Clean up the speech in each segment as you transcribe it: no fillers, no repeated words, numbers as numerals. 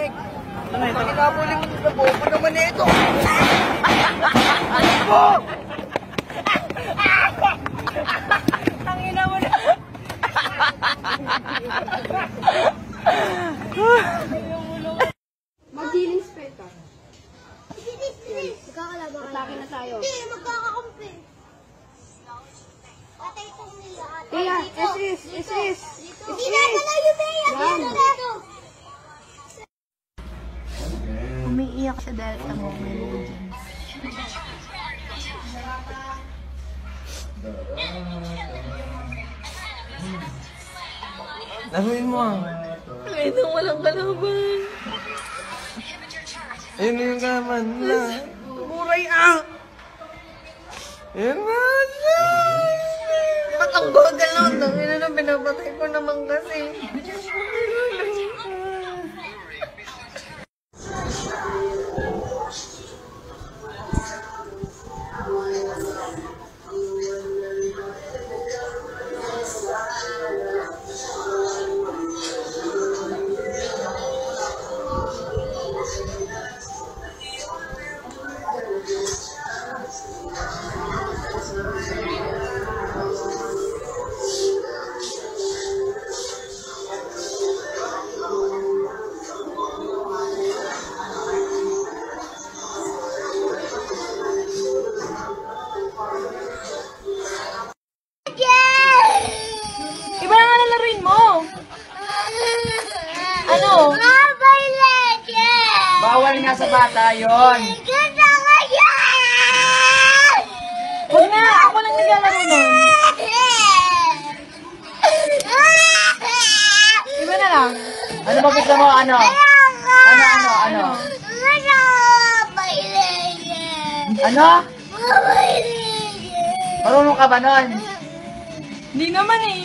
Nick. Ano ito? Kinabuling na bobo naman ito. Tangina mo na. Mag-healing spell ka. Magkakalaban ka. Atake na tayo. Hindi, magkakakampi. Patay itong nila. Kaya, SS. Hindi na pala yung Bea. Dito. Umiiyak siya dahil sa moment mo dyan. Laruin mo ah. Ngayon nang walang kalaban. Ayun na yung kalaban na. Muray ah! Ayun na. Ba't ang bagal lang? Tangina na pinapatay ko naman kasi. Iba na nga lalaruin mo. Ano? Mobile Legends! Bawal nga sa bata yun. Ganda nga yan! Huwag na! Ako lang naglalaro nun. Iba na lang. Ano ba gusto mo? Ano? Ano? Mobile Legends! Ano? Mobile Legends! Marunong ka ba nun? Hindi naman eh.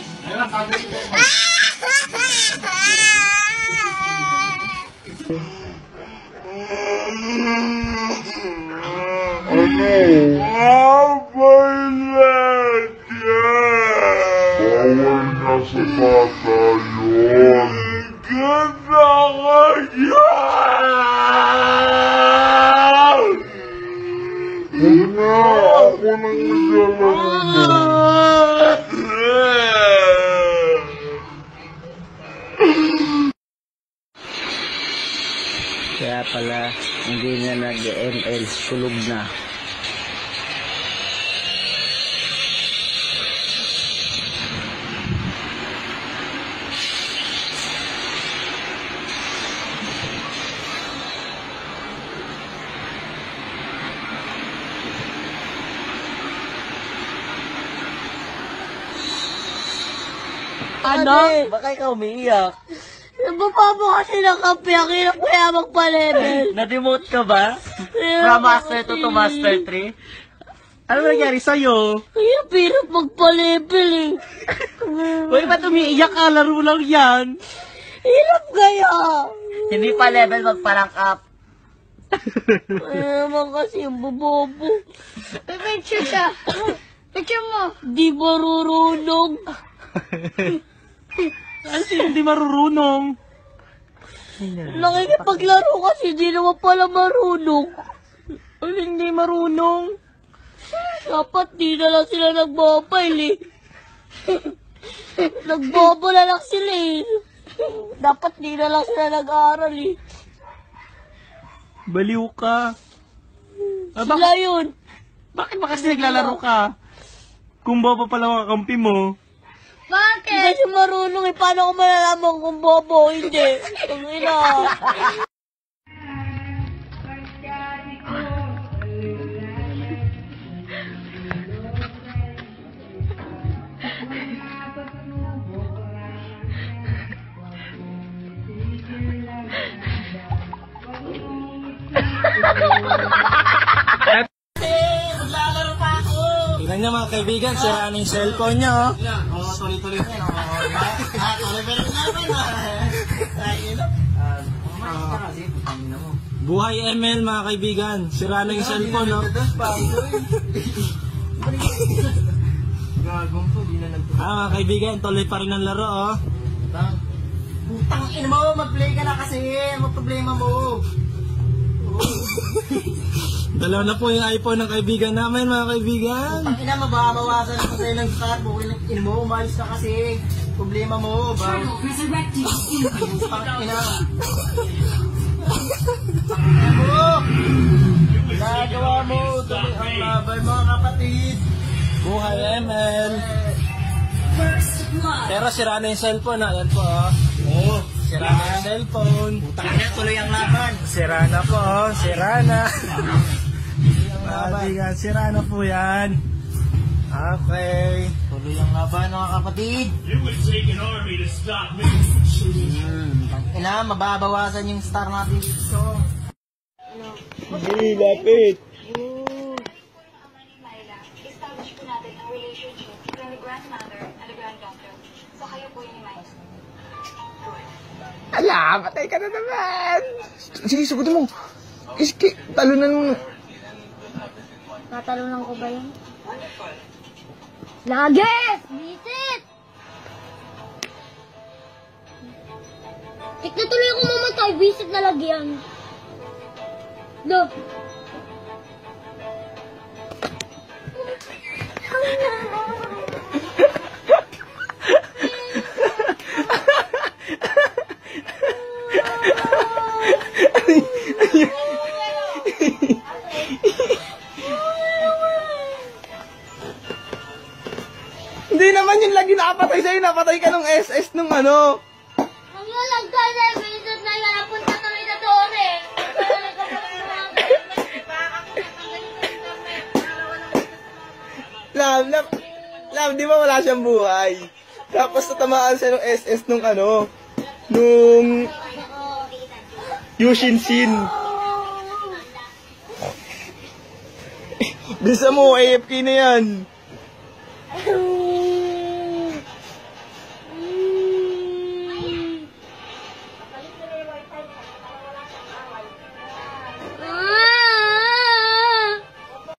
Bawal nga sa bata yun. Ganda ka yan! Huwag na, ako nang naglalaro mo. Kaya pala, hindi na nag-ML, sulog na. Ano? Baka ikaw umiiyak. Nababa mo kasi ng kape. Ang hirap kaya magpa-level. Na-demote ka ba? From Master 2 to Master 3? Ano nangyari sa'yo? Hirap magpa-level eh. Uy, ba't umiiyak ka? Laro lang yan. Hirap kaya. Hindi pa level, magparang up. Ay naman kasi yung bobobo. May picture siya. Picture mo. Di marurunong. Ano hindi marurunong? Nakikipaglaro kasi di naman pala marunong. Ano hindi marunong? Dapat di na lang sila nag-mobile eh. Nagbobo na lang sila eh. Dapat di na lang sila nag-aaral eh. Baliw ka. Sila yun. Bakit ba kasi naglalaro ka? Kung bobo pala mga kampi mo. Hindi kasi marunong eh. Paano ko malalaman kung bobo o hindi? Ang ina. Tingnan niyo mga kaibigan, sira na yung cellphone niyo. Oo, tuloy-tuloy na yun. Buhay ML mga kaibigan, sira na yung cellphone, no? Gagong to, di na nagtuloy. Mga kaibigan, tuloy pa rin ang laro, oh. Putang ina mo, mag-play ka na kasi. Ano problema mo? Dalawa na po yung iPhone ng kaibigan namin, mga kaibigan. Putang ina, mababawasan ako sa'yo ng star. Bukil ng ina mo, umayos ka kasi. Problema mo, ba? Putang ina. Nagawa mo, tuloy ang laban, mga kapatid. Buhay ML. Pero sira na yung cellphone, ha? Yan po, oh. Oo. Sira na yung cellphone. Putang ina, tuloy ang laban. Sira na po, oh. Sira na. Mga kaibigan, sira na po yan. Okay. Tuloy ang laban, mga kapatid. It would take an army to stop me. Ina, mababawasan yung star natin dito. Hindi, lapit. Establish po natin ang relationship between the grandmother and the granddaughter. So kayo po yung may. Ala, patay ka na naman. Sige, sagutin mo. Iski, talunan mo. Tatalunan ko ba yun? Lagi! Visit! Tik na tuloy ako mamatay. Visit na lagyan. Do. Hindi naman yun lagi nakapatay sa'yo. Napatay ka ng SS nung ano. Ang lalag ka na. Visit na yan. Napunta kami na doon eh. Love, di ba wala siyang buhay? Tapos natamaan siya ng SS nung ano, nung Yushin-Shin. Bisa mo, AFK na yan.